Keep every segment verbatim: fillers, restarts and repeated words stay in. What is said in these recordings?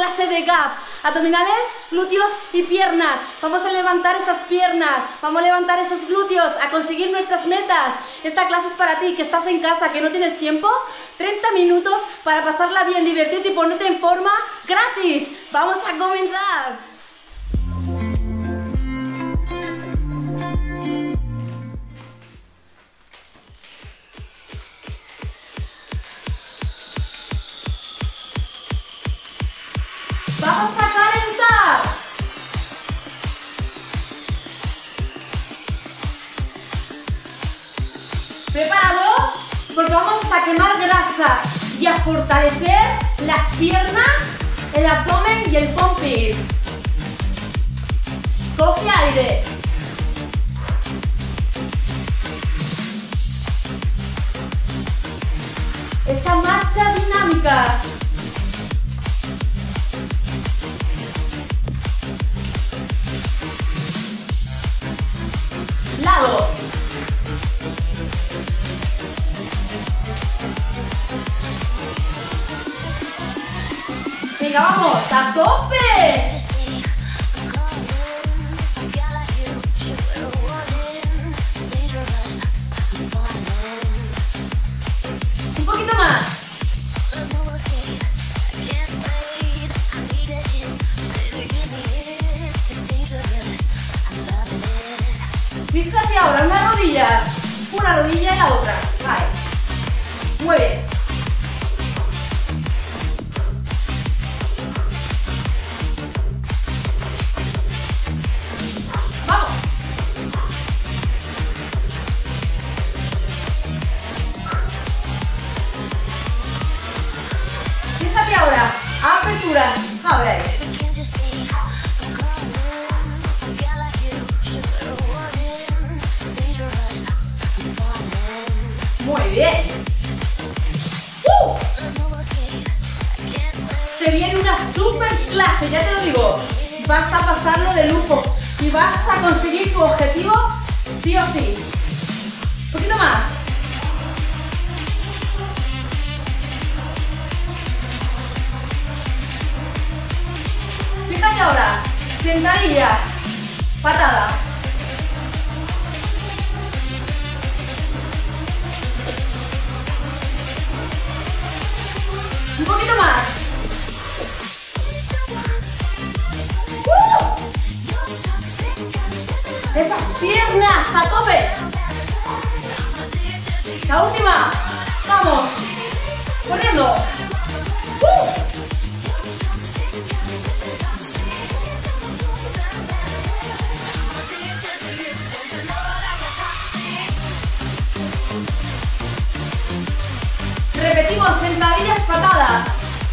clase de gap. Abdominales, glúteos y piernas. Vamos a levantar esas piernas, vamos a levantar esos glúteos, a conseguir nuestras metas. Esta clase es para ti, que estás en casa, que no tienes tiempo. treinta minutos para pasarla bien, divertirte y ponerte en forma gratis. ¡Vamos a comenzar! ¡Vamos a calentar! ¿Preparados? Porque vamos a quemar grasa y a fortalecer las piernas, el abdomen y el pompis. Coge aire. Esa marcha dinámica. Lado. Venga, vamos, a tope. Un poquito más. Fíjate ahora, una rodilla, una rodilla y la otra. Ahí. Muy bien. Vamos. Fíjate ahora, apertura, abre. Muy bien. ¡Uh! Se viene una super clase, ya te lo digo. Vas a pasarlo de lujo y vas a conseguir tu objetivo sí o sí. Un poquito más. Fíjate ahora, sentadilla, patada. Un poquito más. ¡Uh! Esas piernas a tope. La última. Vamos. Corriendo. ¡Uh! Repetimos, sentadillas, patada.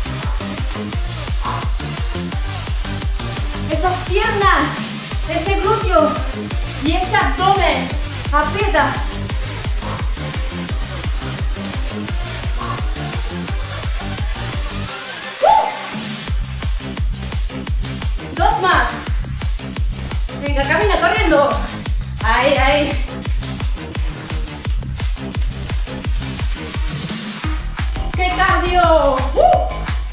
Esas piernas, ese glúteo y ese abdomen. Aprieta. ¡Uh! Dos más. Venga, camina corriendo. Ahí, ahí. ¡Qué cardio! ¡Uh!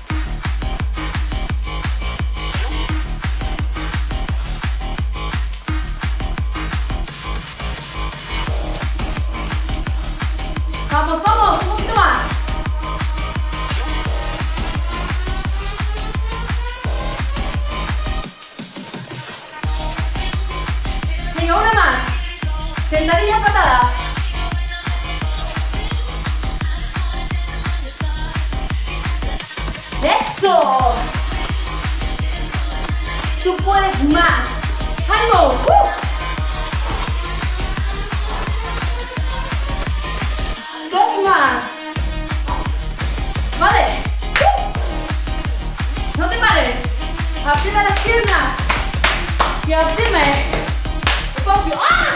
Vamos, vamos, un poquito más. Venga, una más. Sentadilla, patada. ¡Eso! Tú puedes más. ¡Ánimo! ¡Uh! Dos más. Vale. ¡Uh! No te pares. Aprieta las piernas. Y abdime. Pompio. ¡Ah!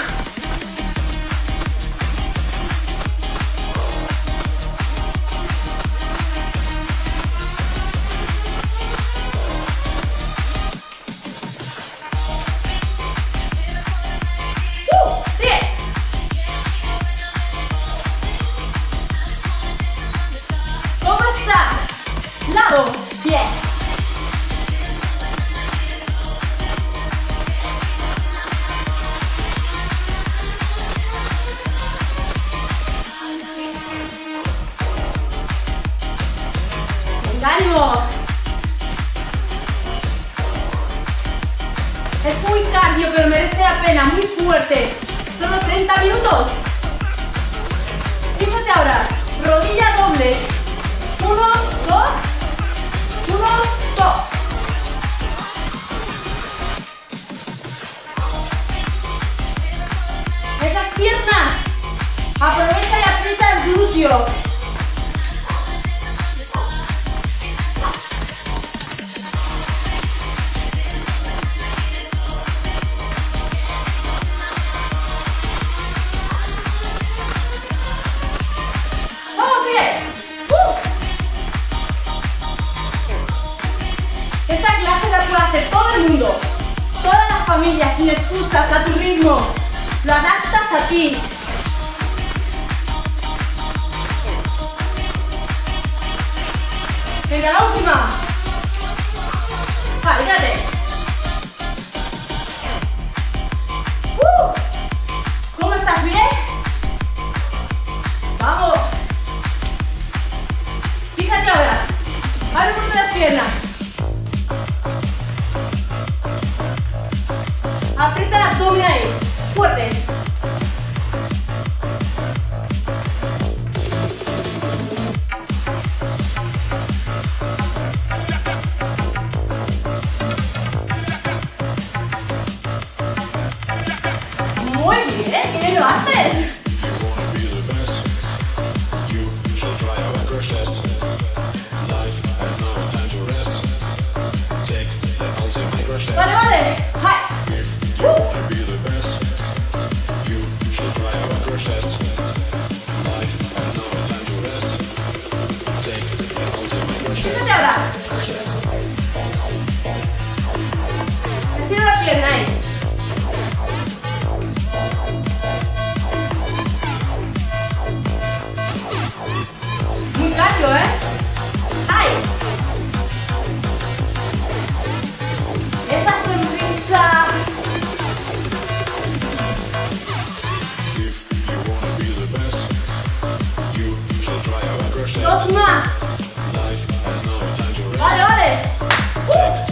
pena, muy fuerte. Solo treinta minutos. Fíjate ahora, rodilla doble. Uno, dos, uno, dos. Esas piernas. Aprovecha y aprieta el glúteo. ¡Vamos, sigue! ¡Uh! Esta clase la puede hacer todo el mundo. Toda la familia, sin excusas, a tu ritmo. Lo adaptas a ti. Venga, la última. Vale, quédate. Uh, ¿Cómo estás? ¿Bien? Vamos. Fíjate ahora. Abre un poquito las piernas. Aprieta el abdomen ahí. Fuerte. Muy bien, ¿qué bien lo haces? Vale, vale. ¡Hi! Fíjate ahora. Estira la pierna ahí. Muy cardio, ¿eh? ¡Ay! Esa sonrisa. Dos más. Vale, vale. Uh.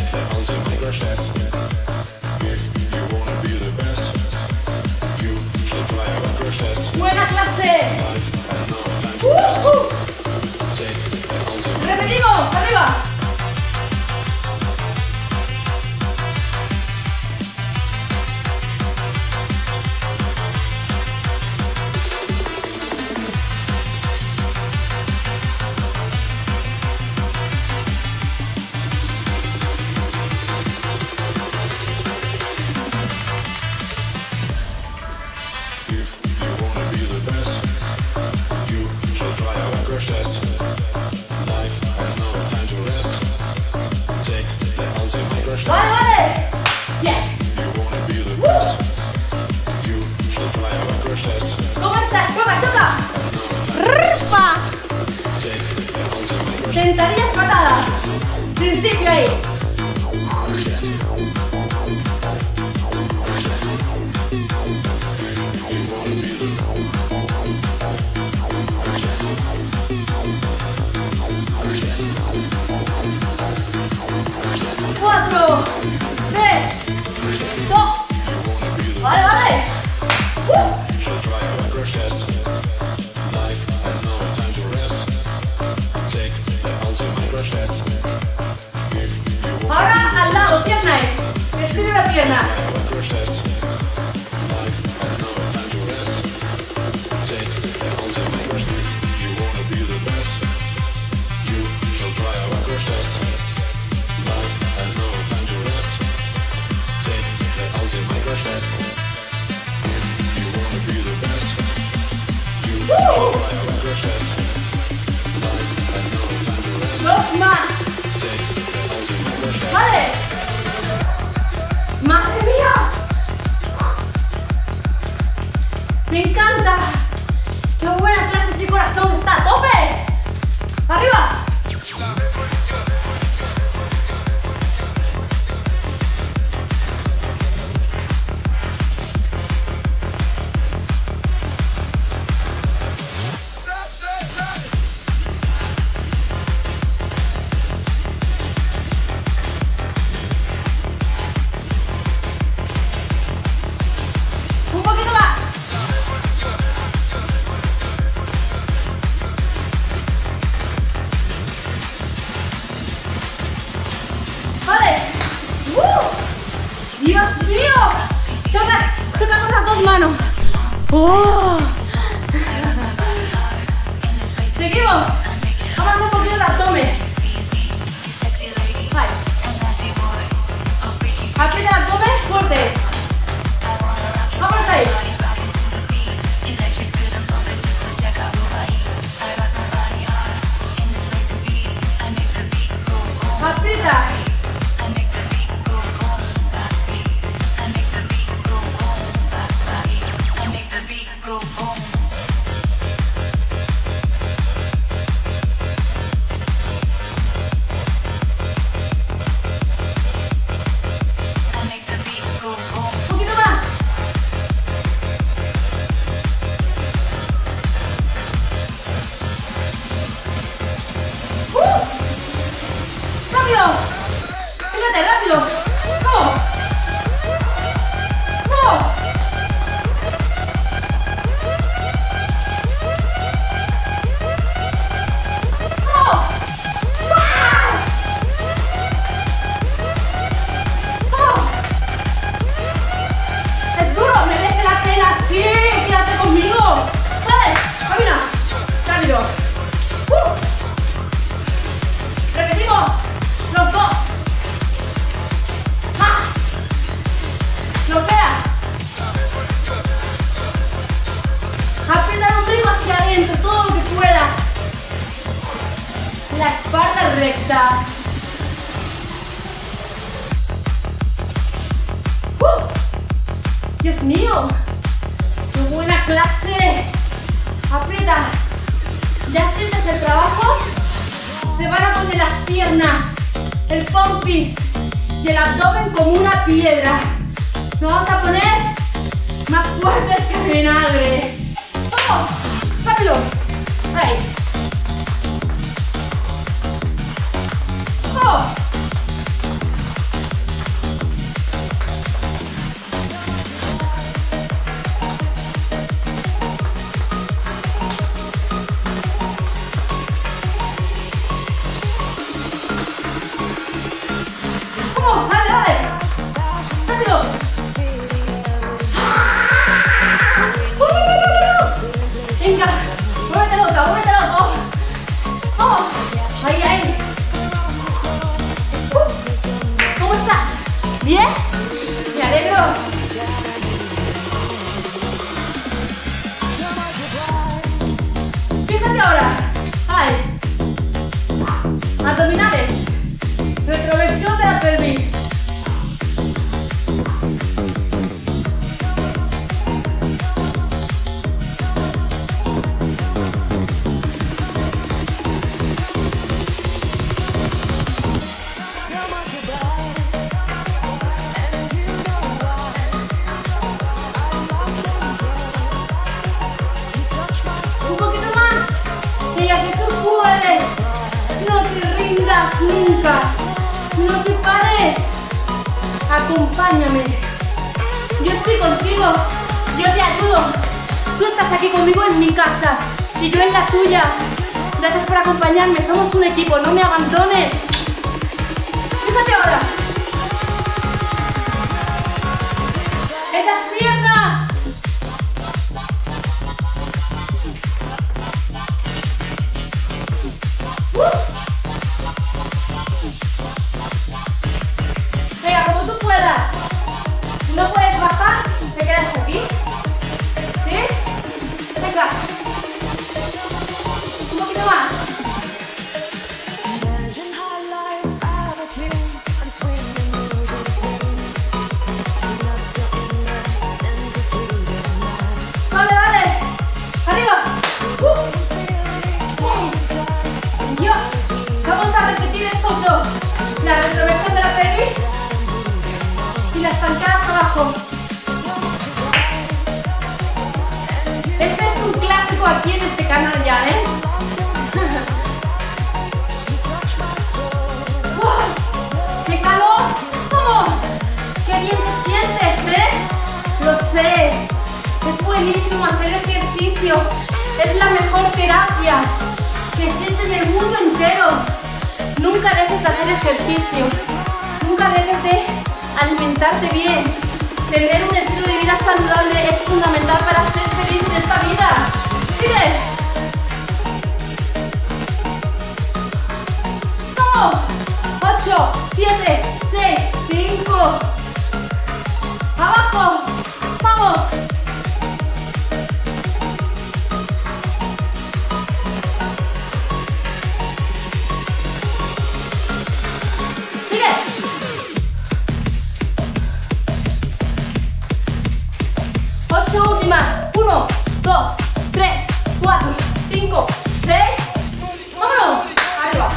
Buena clase. Uh, uh. Repetimos, arriba. Vale, vale. Yes. Uh. ¿Cómo estás? Choca, choca. Rfa. Sentadillas patadas. Principio ahí. Cuatro, tres, dos. Vale, vale. Uh. Ahora al lado, pierna ahí. Estira la pierna. Uh. Dos más. Vale. Madre mía. Me encanta. Qué buena clase, ese corazón está a tope. Arriba. ¡Oh! Seguimos. Vamos a hacer un poquito de abdomen. Vale. Aprieta el abdomen fuerte. Vamos ahí. Aprieta. Recta. ¡Uh! Dios mío, qué buena clase. Aprieta. Ya sientes el trabajo. Se van a poner las piernas, el pompis y el abdomen como una piedra. Nos vamos a poner más fuertes que vinagre. ¡Vamos! ¡Rápido! Ahí. ¡Oh! ¡Vamos! ¡Dale, dale! ¡Rápido! ¡Venga! ¡Muévete loca! ¡Muévete loco! ¡Vamos! ¡Ahí, ahí! ¿Cómo estás? ¿Bien? Me alegro. Fíjate ahora. Ay. Abdominales. Retroversión de la pelvis. Nunca, no te pares. Acompáñame. Yo estoy contigo. Yo te ayudo. Tú estás aquí conmigo en mi casa y yo en la tuya. Gracias por acompañarme. Somos un equipo. No me abandones. Fíjate ahora. Esas piernas. ¡Uh! ¿No puedes bajar? ¿Te quedas aquí? ¿Sí? Venga. Un poquito más. Vale, vale. Arriba. Uh. Dios. Vamos a repetir estos dos. La retroversión de la pelvis y las zancadas abajo. Este es un clásico aquí en este canal ya, ¿eh? ¡Wow! ¡Qué calor! ¡Vamos! ¡Qué bien te sientes, eh! Lo sé. Es buenísimo hacer ejercicio. Es la mejor terapia que existe en el mundo entero. Nunca dejes de hacer ejercicio. Nunca dejes de alimentarte bien. Tener un estilo de vida saludable es fundamental para ser feliz. dos, tres, cuatro, cinco, seis. ¡Vámonos! Arriba.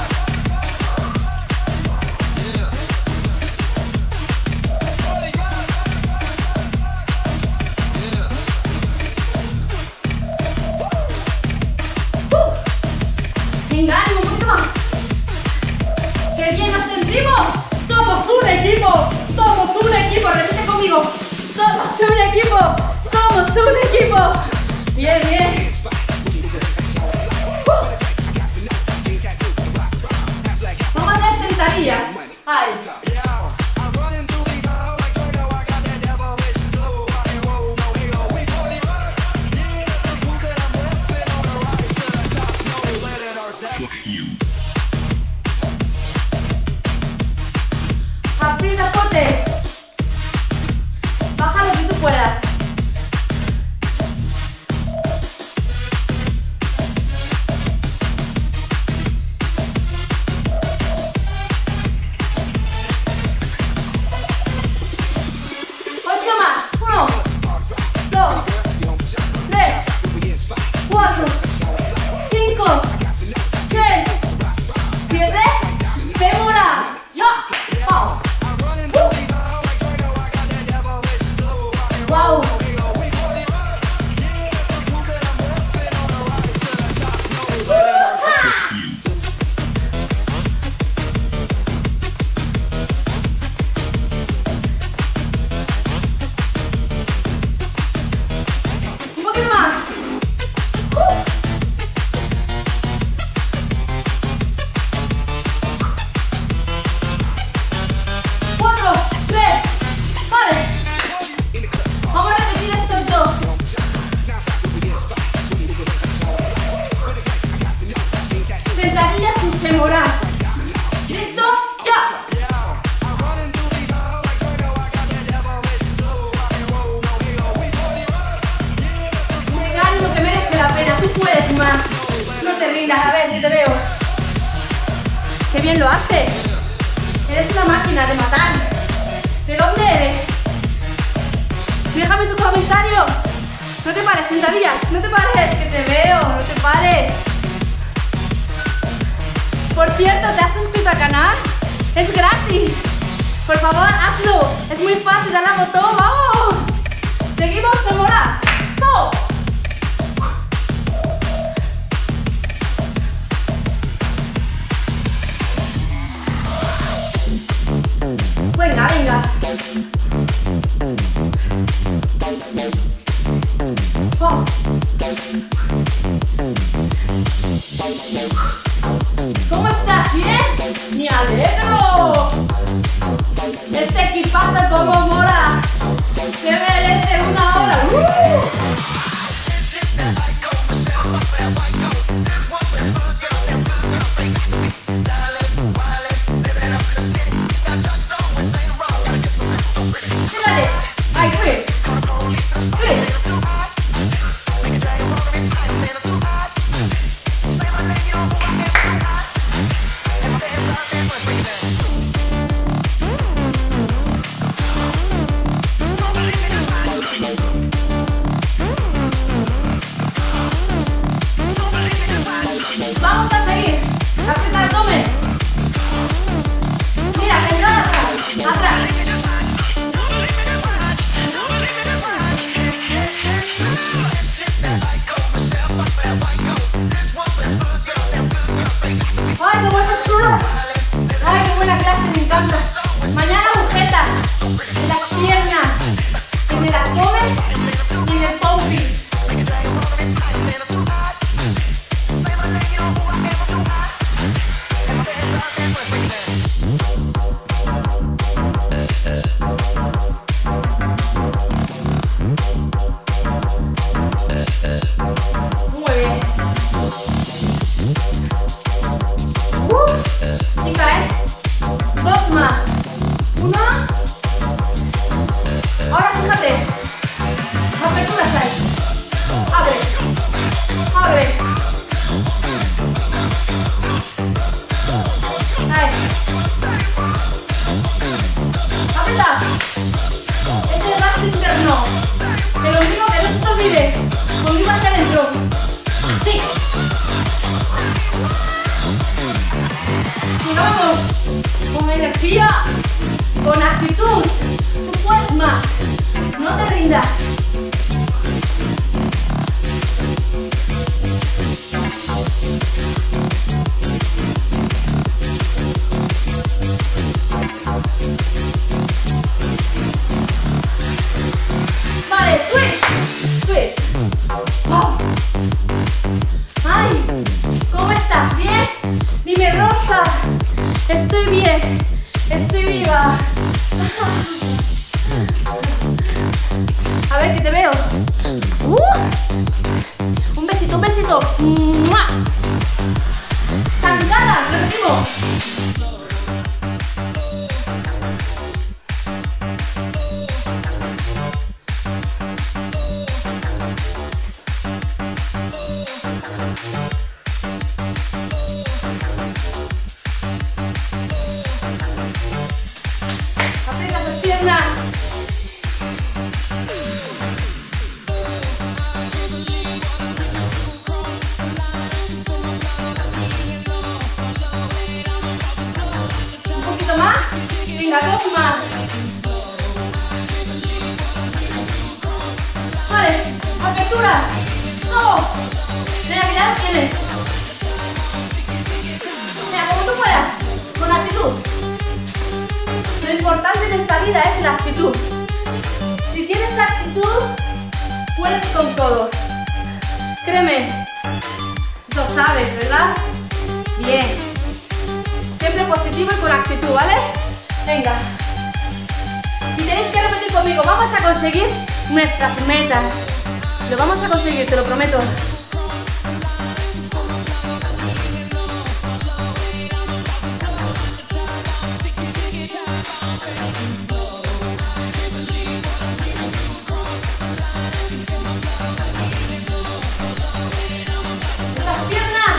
Venga, ánimo, un poquito más. ¡Qué bien nos sentimos! ¡Somos un equipo! ¡Somos un equipo! Repite conmigo. ¡Somos un equipo! ¡Somos un equipo! Bien, bien. Uh. Vamos a hacer sentadillas. Ahí. Aprieta fuerte. Baja lo que tú puedas. Ocho más. Uno, dos, tres, cuatro, cinco, seis, siete. Fémora. Ya. Vamos. Wow. Un poquito más. Uh. Cuatro, tres, vale. Vamos a repetir estos dos. Sentadillas sin femoral. ¿Listo? ¡Ya! Venga, ánimo, que merece la pena. Tú puedes más. No te rindas. A ver, que te veo. ¡Qué bien lo haces! Eres una máquina de matar. ¿De dónde eres? Déjame tus comentarios. No te pares, sentadillas. No te pares, que te veo. No te pares. Por cierto, ¿te has suscrito al canal? Es gratis. Por favor, hazlo. Es muy fácil, dale al botón. ¡Vamos! Seguimos, femoral. ¡No! Venga, venga. Oh. ¿Cómo estás? ¿Bien? ¡Me alegro! Este equipazo como mola. ¡Que merece una hora! ¡Uh! Fíjate. ¡Ay, Chris! ¡Chris! conmigo hacia adentro. Sí. Venga, vamos. Con energía, con actitud. Tú puedes más. No te rindas. Vale, twist. Twist. Oh. Ay, ¿cómo estás? ¿Bien? Dime, Rosa. Estoy bien. Estoy viva. A ver, que te veo. Uh. Un besito, un besito. ¡Mua! Zancada, repetimos. Aprieta las piernas. Un poquito más. Venga, dos más. Vale, apertura. Vamos. Mira, que ya lo tienes. Mira, como tú puedas. Con actitud. Lo importante en esta vida es la actitud. Si tienes actitud, puedes con todo. Créeme, lo sabes, ¿verdad? Bien. Siempre positivo y con actitud, ¿vale? Venga. Y tenéis que repetir conmigo. Vamos a conseguir nuestras metas. Lo vamos a conseguir, te lo prometo. Las piernas.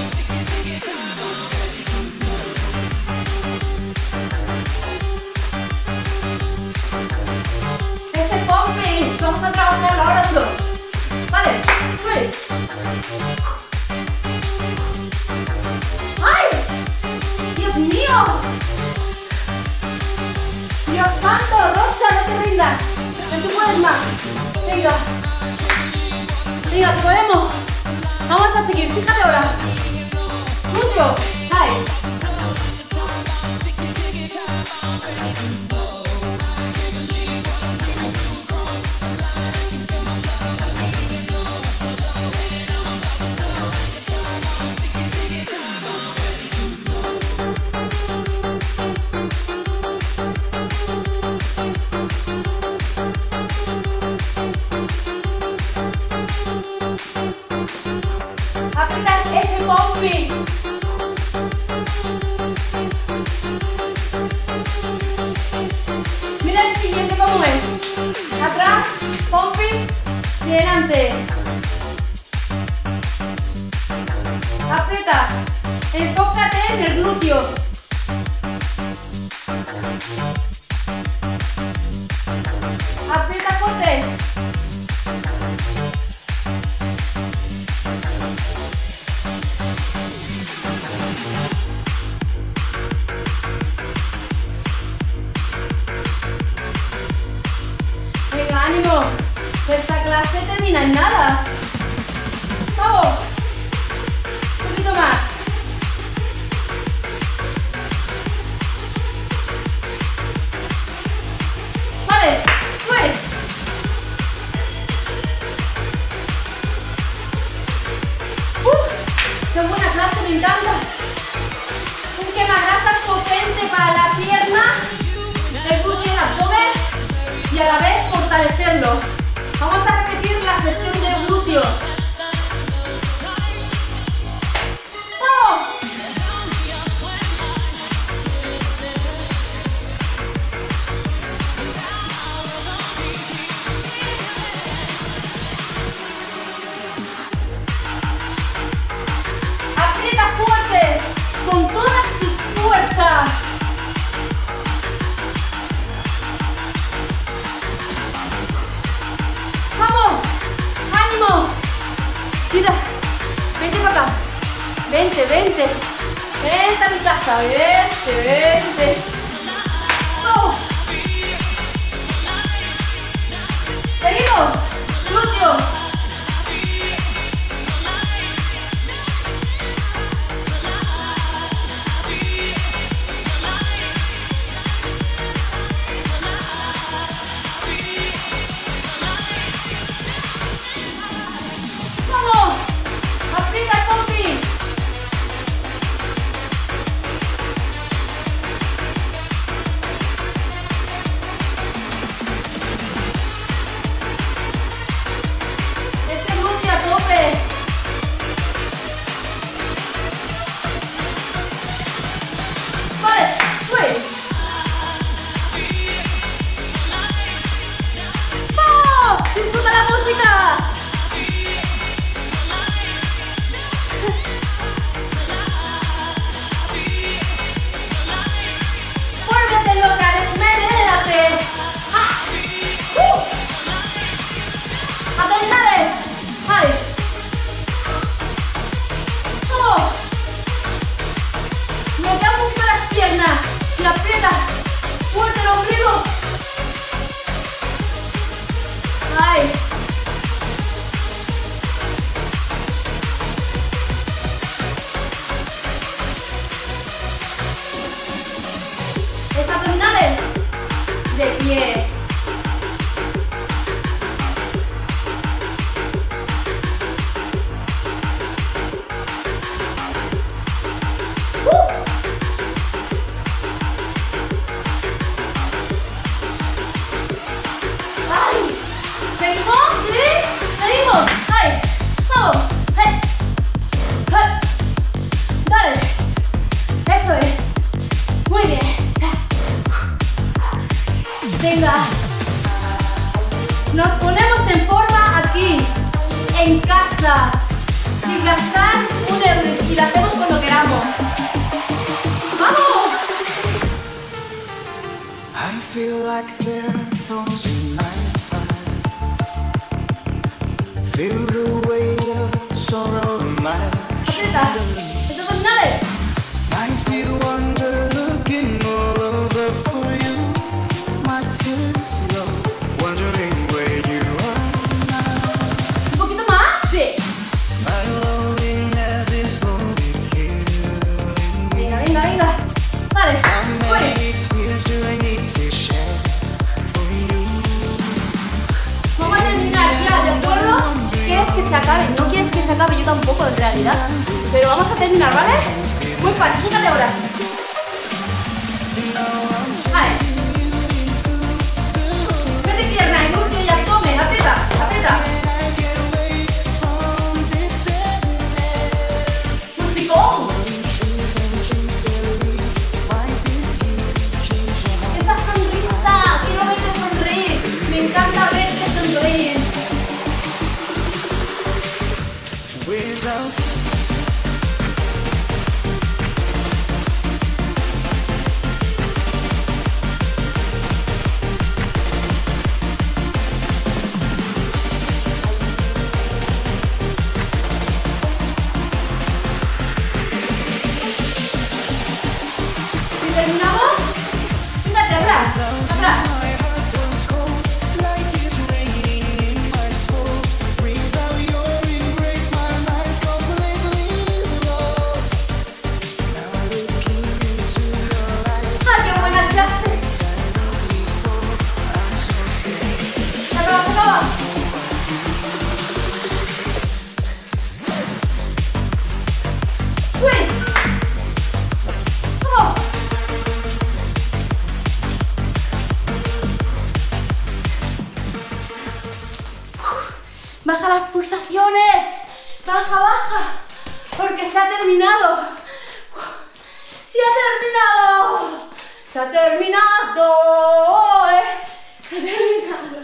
Ese pompis, vamos a trabajarlo ahora duro. Vale, pues. ¡Ay! ¡Dios mío! ¡Dios santo! Rosa, no te rindas. Que tú puedes más. Venga. Venga, que podemos. Vamos a seguir, fíjate ahora. Glúteo. ¡Ay! Aprieta ese pompi. Mira el siguiente cómo es. Atrás, pompi y delante. Aprieta. Enfócate en el glúteo. Aprieta fuerte. Venga, ánimo. Esta clase termina en nada. Vamos. Un poquito más. Vale, pues. Uh, qué buena clase, me encanta. Un quemagrasas potente para la pierna, el glúteo y el abdomen y a la vez fortalecerlo. Vamos a repetir la sesión de glúteo. ¡Vamos! Aprieta fuerte, con todas tus fuerzas. ¡Vamos! ¡Ánimo! venga. Vente, vente. Vente a mi casa, vente, vente. ¡Oh! Seguimos. Glúteo. ¡Vamos! ¡Aprieta, compi! Venga, nos ponemos en forma aquí, en casa, sin gastar un euro y lo hacemos cuando queramos. ¡Vamos! I feel like there thorns in my heart. Feel the weight of sorrow in my shoulders. ¡Estos abdominales! I feel wonder looking all over for you. My tears flow, wondering where you are now. Un poquito más, sí. My loneliness is slowly killing me. Venga, venga, venga. Vale, pues. Vamos a terminar ya, ¿de acuerdo? ¿Quieres que se acabe? No quieres que se acabe, yo tampoco en realidad. Pero vamos a terminar, ¿vale? Muy fácil, fíjate ahora. Vale. Mete pierna y glúteo y abdomen, aprieta, aprieta. ¡Musicón! Esa sonrisa, quiero verte sonreír. Me encanta verte sonreír. ¿Terminamos? Fíjate, atrás, atrás. ¡Ah, qué buena clase! Se acaba, se acaba. Pues. ¡Oh! Baja las pulsaciones, baja, baja, porque se ha terminado, se ha terminado, se ha terminado, eh. se ha terminado.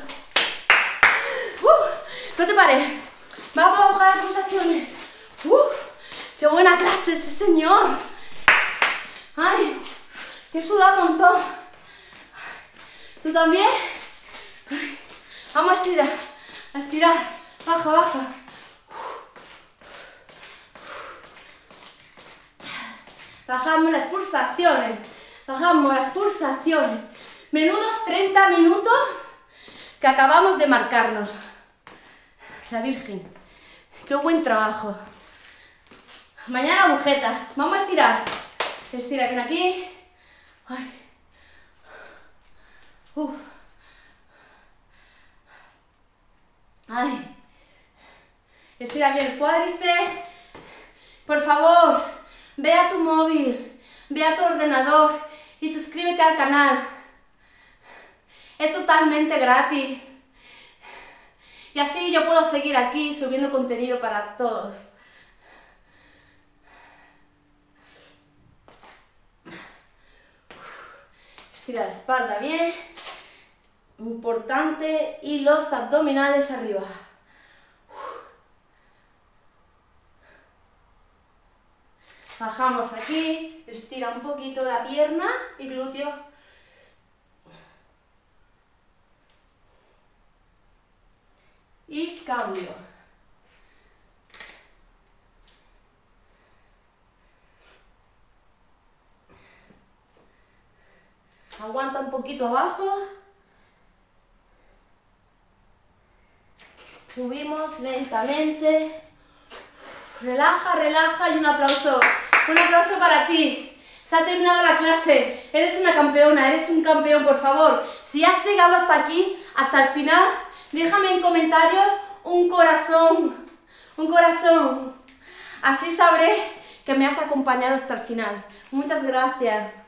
Uh, no te pares, vamos a bajar las pulsaciones. Uh, qué buena clase ese señor. Ay, que suda un montón. ¿Tú también? Ay, vamos a estirar, a estirar. Baja, baja. Bajamos las pulsaciones. Bajamos las pulsaciones. Menudos treinta minutos que acabamos de marcarnos. La Virgen. Qué buen trabajo. Mañana agujeta. Vamos a estirar. Estira bien aquí. Ay. Uf. Ay. Estira bien el cuádriceps. Por favor, ve a tu móvil, ve a tu ordenador y suscríbete al canal. Es totalmente gratis. Y así yo puedo seguir aquí subiendo contenido para todos. Estira la espalda bien. Importante. Y los abdominales arriba. Bajamos aquí. Estira un poquito la pierna y glúteo. Y cambio. Aguanta un poquito abajo. Subimos lentamente. Relaja, relaja y un aplauso. Un aplauso para ti. Se ha terminado la clase. Eres una campeona, eres un campeón, por favor. Si has llegado hasta aquí, hasta el final, déjame en comentarios un corazón. Un corazón. Así sabré que me has acompañado hasta el final. Muchas gracias.